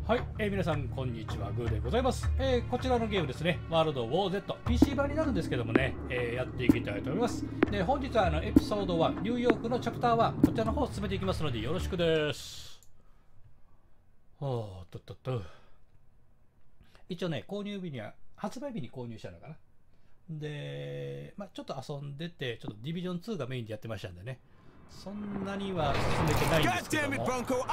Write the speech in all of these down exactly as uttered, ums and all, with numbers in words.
はい、えー、皆さんこんにちは、グーでございます、えー、こちらのゲームですね、ワールドウォー Z、ピーシー 版になるんですけどもね、えー、やっていきたいと思います。で、本日はあのエピソードワン、ニューヨークのチャプターワン、こちらの方を進めていきますのでよろしくです。おーっとっとっと。一応ね、購入日には、発売日に購入したのかな。で、まあ、ちょっと遊んでて、ちょっとディビジョンツーがメインでやってましたんでね、そんなには進めてないんですけども。とりあえず頑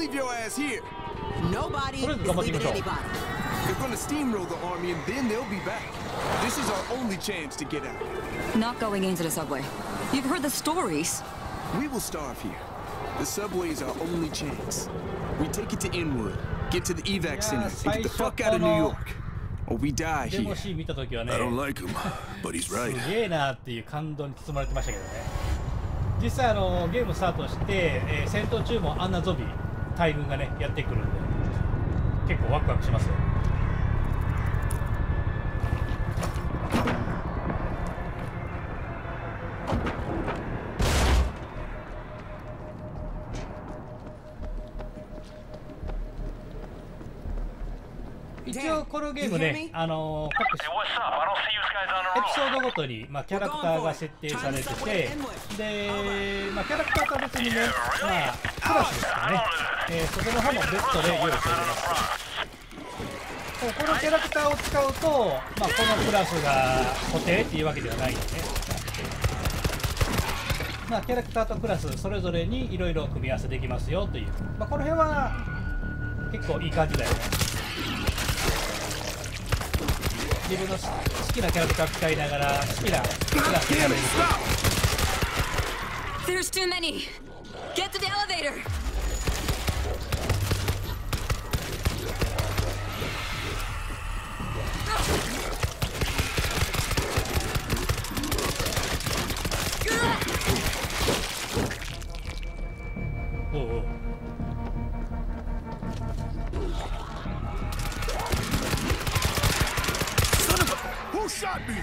張っていきましょう。 They're gonna steamroll the army and then they'll be back. This is our only chance to get out. Not going into the subway. You've heard the stories. We will starve here. The subway is our only chance. We take it to Inwood, get to the evac center, and get the fuck out of New York. Or we die here. デモシーン見たときはね、 I don't like him, but he's right. すげえなーっていう感動に包まれてましたけどね。実際あのゲームスタートして、えー、戦闘中もあんなゾンビ大群がねやってくるんで結構ワクワクしますよ。一応このゲームね、あのー、各エピソードごとに、まあ、キャラクターが設定されてて、で、まあ、キャラクターとは別にね、まあ、クラスですからね、えー、そこの方も別途で用意しております。このキャラクターを使うと、まあ、このクラスが固定っていうわけではないんでね、まあ、キャラクターとクラスそれぞれにいろいろ組み合わせできますよという、まあ、この辺は結構いい感じだよね。自分の好きなキャラクター使いながら好きなクラス選べる。 There's too many. Get to the elevator. Oh, oh. Who shot me?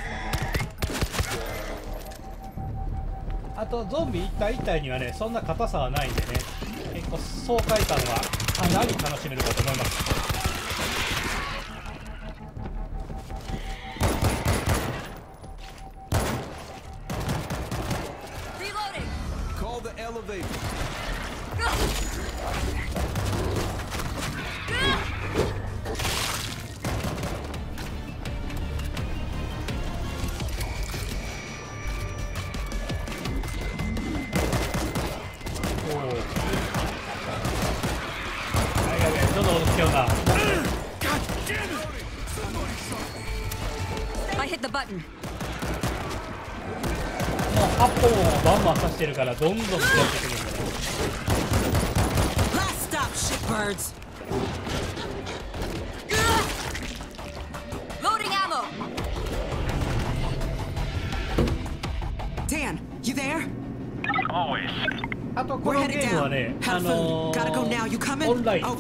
あとゾンビ一体一体にはねそんな硬さはないんでね、結構爽快感はかなり楽しめるかと思います。 Call the elevator. I hit the button. もう発砲をバンバン刺してるからどんどん使ってくるんだね。 Last stop, shitbirds. Loading ammo. Dan, you there? Always. あとこのゲームはね、あのー、オンライン、まあ、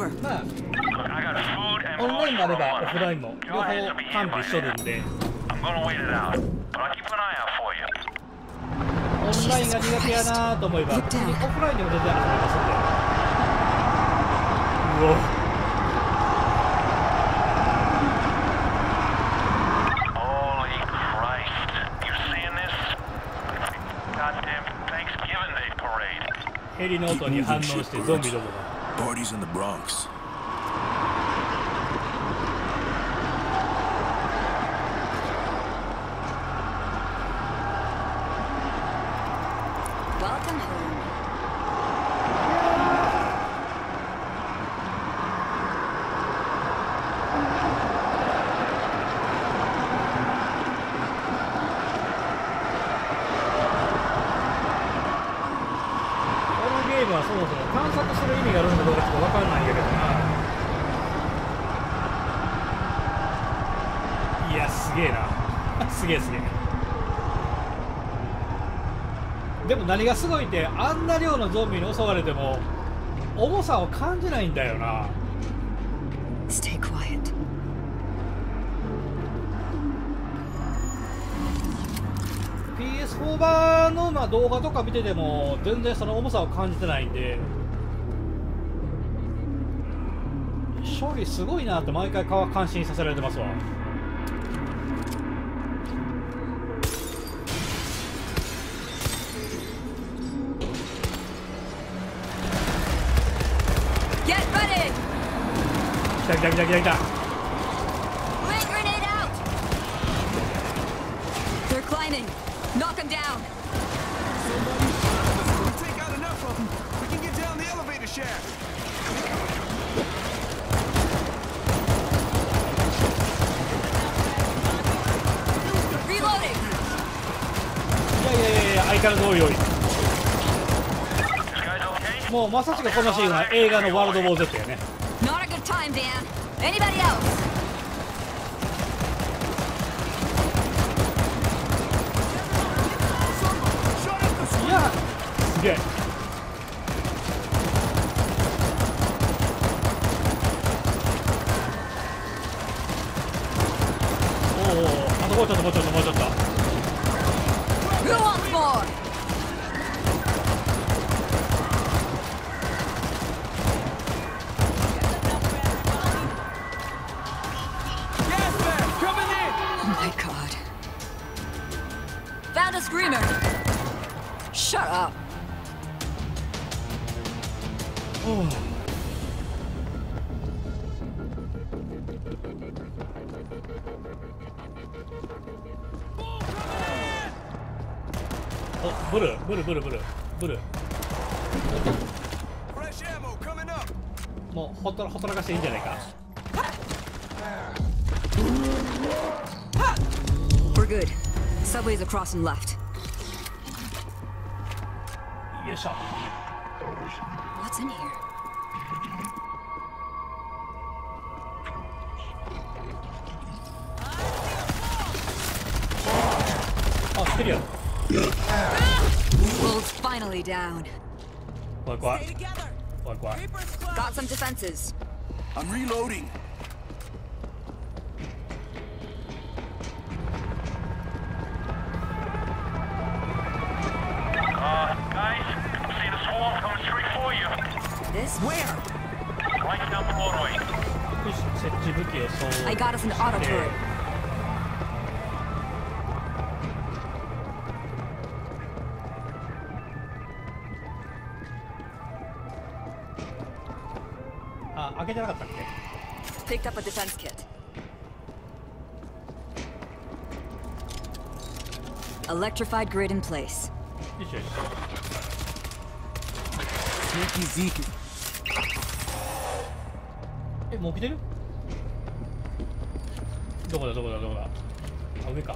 オンラインもあればオフラインも両方完備しとるんで、オンラインが苦手やなと思えば、オフラインでも全然遊べますんで。うお。ヘリの音に反応してゾンビどもが。 Parties in the Bronx. Welcome home. Thisゲームはそもそも探索する意味があるのかどうかちょっと分かんないんやけどな。いやすげえな。すげえすげえ。でも何がすごいってあんな量のゾンビに襲われても重さを感じないんだよな。 Stay quiet. ピーエスフォー 版のまあ動画とか見てても全然その重さを感じてないんで、 処理すごいなって毎回感心させられてますわ。 Get ready! 来た来た来た来た来た。 Wing grenade out! They're climbing. Knock them down. We take out enough of them. We can get down the elevator shaft. Reloading. いやいやいやいや、相変わらず多い多い。もうまさしくこのシーンは映画のワールドウォー Z やね。 Not a good time, Dan. Anybody else? いやすげえ。おお、あともうちょっともうちょっともうちょっと。 Who wants more? 「 Oh my god. Found a screamer. Shut up. おう。お、ブルブルブルブルブル。 Fresh ammo coming up. もうほったらほったらかしていいんじゃないか。 We're good. Subway's across and left. よいしょ。 What's in here? あ、来てるよ。 Bull's finally down. 怖い怖い怖い怖い。 Got some defenses. I'm reloading. Uh, guys, I'm seeing a swarm coming straight for you. This? Where? Right down the motorway. よし、設置武器をそう。 I got us an auto turret. あ、開けてなかったっけ。 Picked up a defense kit. Electrified grid in place. よしよし。 Sneaky Zeke. え、もう来てる。どこだどこだどこだ。あ、上か。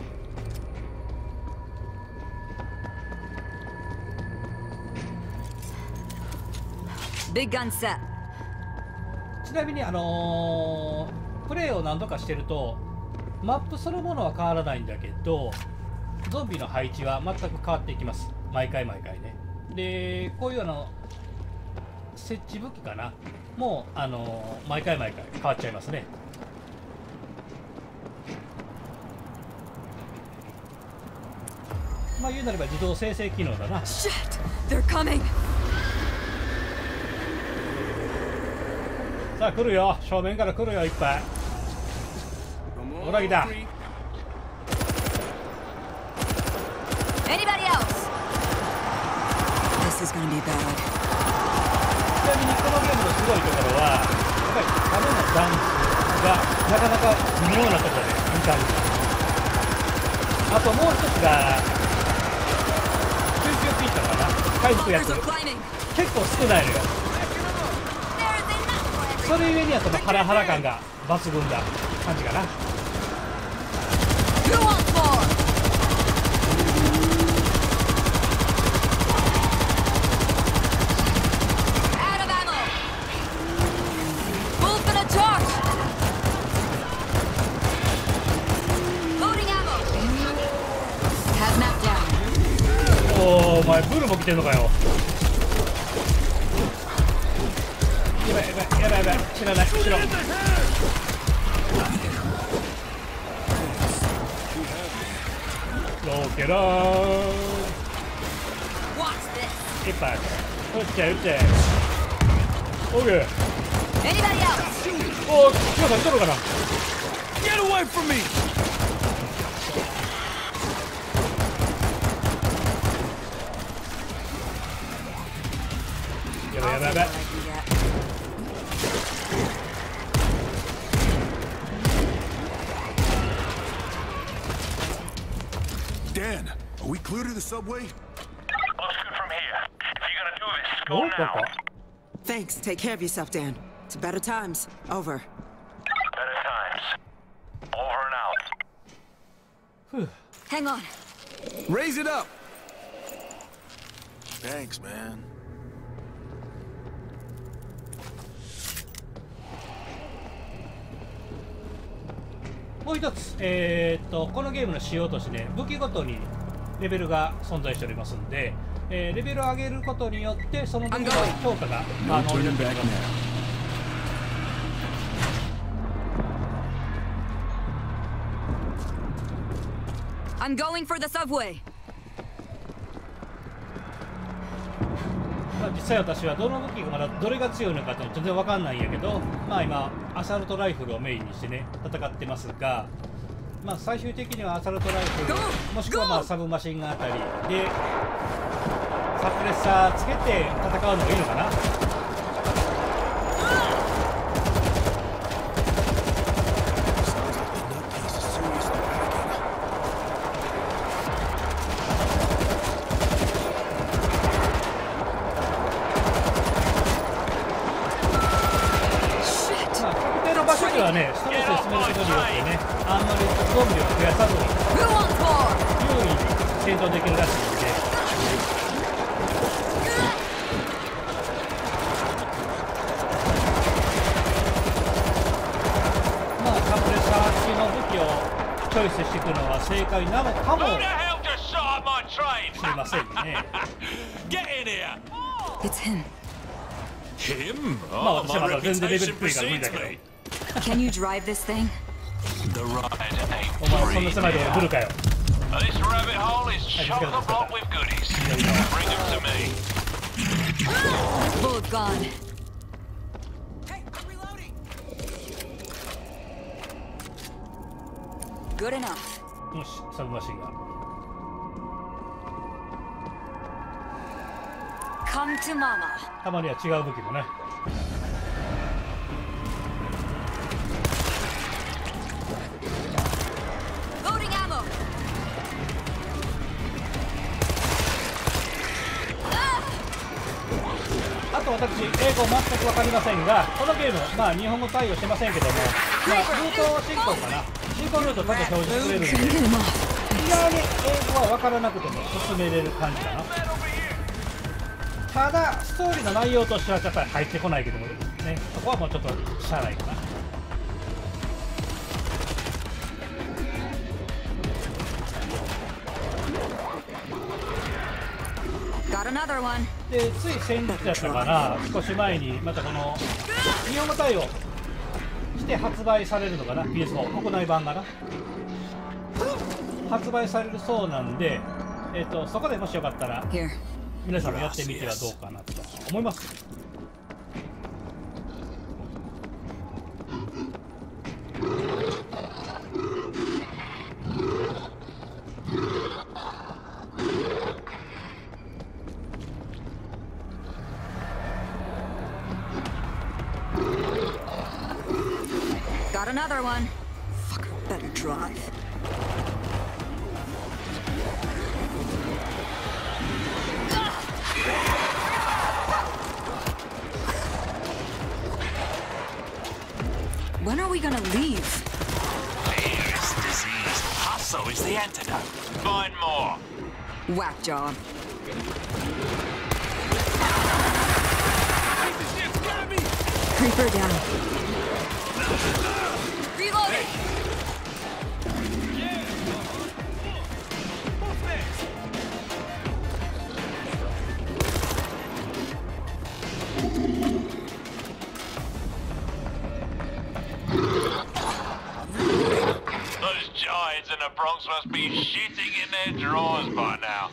Big gun set. ちなみにあのー、プレイを何度かしてるとマップそのものは変わらないんだけどゾンビの配置は全く変わっていきます。毎回毎回ね。でこういうあの設置武器かなもうあのー、毎回毎回変わっちゃいますね。まあ言うなれば自動生成機能だな。 Shit! They're coming! さあ来るよ、正面から来るよ、いっぱい。 Come on, ほら来た。 three. Anybody else? This is gonna be bad. ちなみにこのゲームのすごいところはやっぱり弾の弾数がなかなか微妙なところで見たんです。あともう一つがきゅうじゅうピートかな回復や Fuckers つ are climbing. 結構少ないのよ。 There's enough for それゆえにはそのハラハラ感が抜群だ感じかな。 Who wants more? Out of ammo. Bull's gonna charge. Loading ammo. Hazmat down. おー、お前ブルも来てんのかよ。やばいやばいやばいやばい、知らない知らない。ローケロー Watch this. いっぱい撃っちゃえ撃っちゃえ。オーケー。 Anybody else? おお、キヨさん、いとるかな。 Get away from me! やばいやばいやばい。 Dan, are we clear to the subway? Looks good from here. If you're gonna do this, go お、こ now. こ。 Thanks. Take care of yourself, Dan. To better times. Over. Better times. Over and out. Hang on. Raise it up! Thanks, man. もう一つ、えー、っとこのゲームの仕様としてね、武器ごとにレベルが存在しておりますんで、えー、レベルを上げることによってその武器の評価が可 No 能にな turning っており back ます。 now. I'm going for the subway. まあ、実際私はどの武器がまだどれが強いのかって全然わかんないんやけど、まあ今アサルトライフルをメインにしてね戦ってますが、まあ最終的にはアサルトライフル Go! もしくはまあサブマシンガンあたりでサプレッサーつけて戦うのがいいのかな。 場所ではね、ストレスで進めることによってね、あんまりゾンビを増やさずに Who wants more? 優位に戦闘できるらしいので、まあサプレッサー付きの武器をチョイスしていくのは正解なのかも Who the hell just shot at my train? しれませんね。 Get in here! It's him. Him? まあ私はまだ全然レベル低いから無理だけど、 Can you drive this thing? The ride ain't お前そんな狭いところで来るかよ。 This rabbit hole is chock-a-block with goodies. Bring them to me. Bullet gone. Hey, I'm reloading. Good enough. よし、サブマシンガン。 Come to mama. たまには違う武器もね。 Loading ammo. あと私、英語全く分かりませんが、このゲーム、まあ日本語対応してませんけども、まあ、ルート進行かな、進行ルートだけ表示してくれるんで、 Couldn't get him off. 意外に英語は分からなくても進めれる感じかな。ただ、ストーリーの内容としてはやっぱり入ってこないけどもね、そこはもうちょっとしゃあないかな。 Got another one. で、つい先日やったかな、少し前にまたこの日本語対応して発売されるのかな、ピーエスフォー 国内版がな発売されるそうなんで、えっとそこでもしよかったら Here. 皆さんもやってみてはどうかなと思います。 Got another one. Fucker better drive. When are we gonna leave? Fear is disease. Hustle is the antidote. Find more. Whack job. Creeper down. Reloading. Those giants in the Bronx must be shitting in their drawers by now.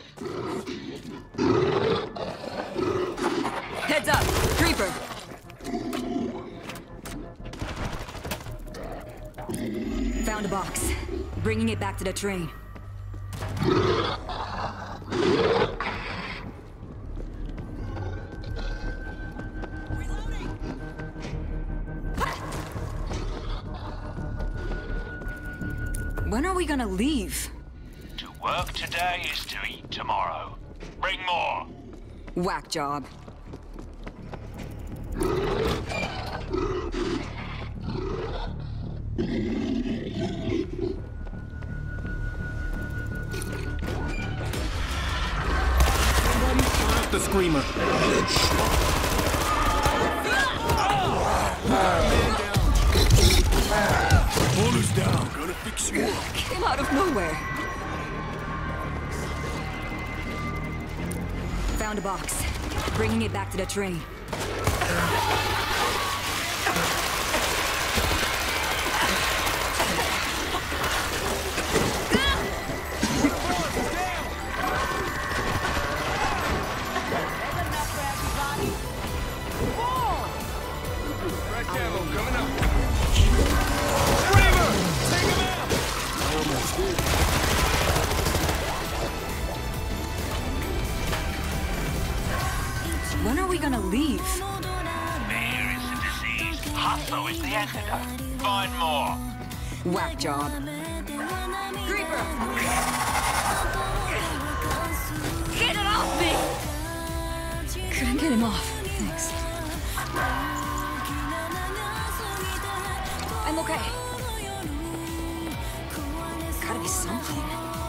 Heads up. Creeper. Found a box. Bringing it back to the train. When are we gonna leave? To work today is to eat tomorrow. Bring more. Whack job. The screamer. Boulder's down. Gonna fix you up. Came out of nowhere. Found a box. Bringing it back to the train. When are we gonna leave? Fear is the disease. Hustle is the antidote. Find more. Whack job. Creeper! Get it off me! Couldn't get him off. Thanks. I'm okay. Gotta be something.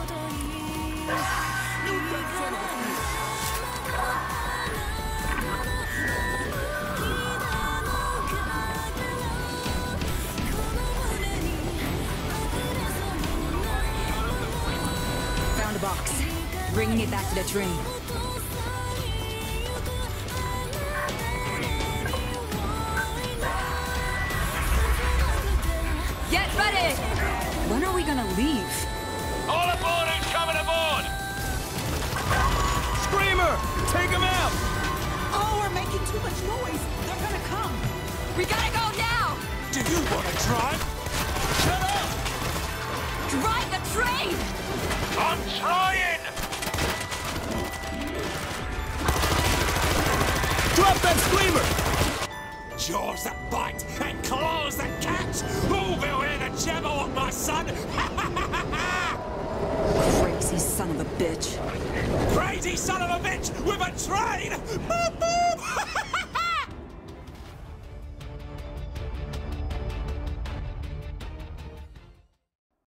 Found a box. Bringing it back to the train. Get ready! When are we gonna leave? All aboard who's coming aboard! Screamer! Take him out! Oh, we're making too much noise. They're gonna come. We gotta go now! Do you want to drive? Shut up! Drive the train! I'm trying! Drop that screamer! Jaws that bite and claws that catch! Who will hear the jabber of my son? Crazy son of a bitch. Crazy son of a bitch with a train!